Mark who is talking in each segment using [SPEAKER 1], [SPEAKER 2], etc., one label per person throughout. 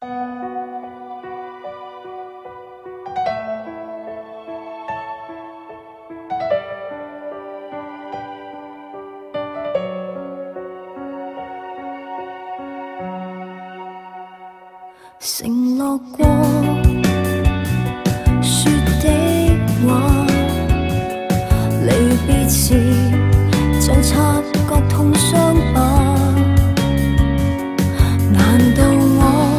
[SPEAKER 1] 承诺过说的话，离别时就察觉痛伤吧。难道我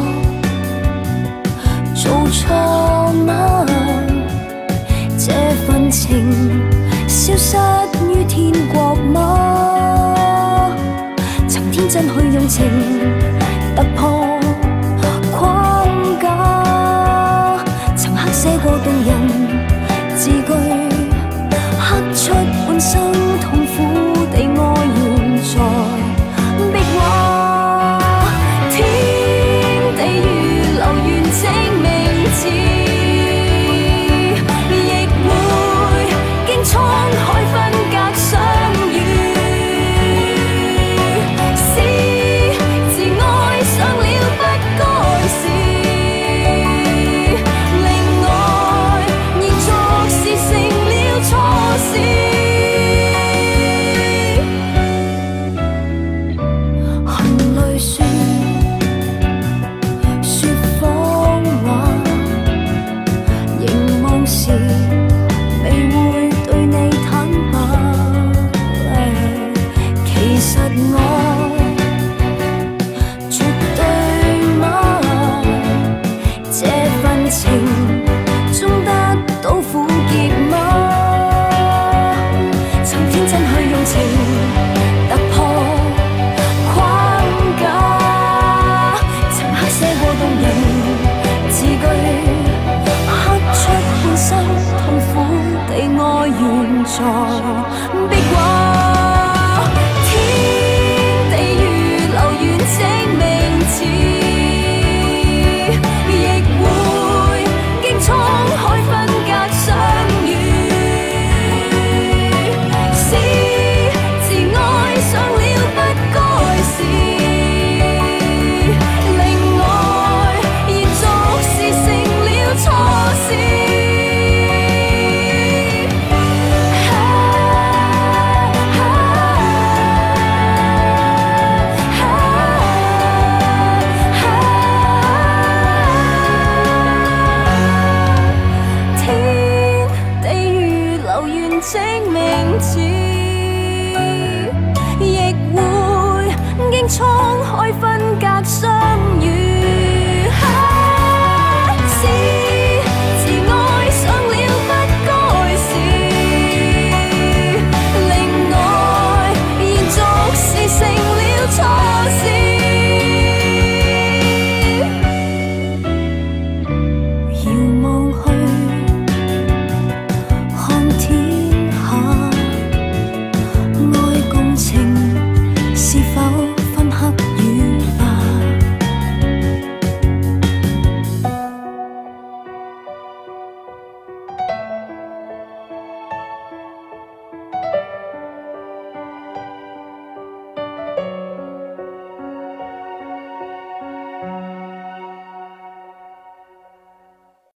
[SPEAKER 1] 做错吗？这份情消失于天国吗？曾天真去用情突破写过动人字句，刻出半生痛苦地愛現在壁畫，天地預留完整名字，亦會經滄海分隔相遇，是自愛上了不該是。在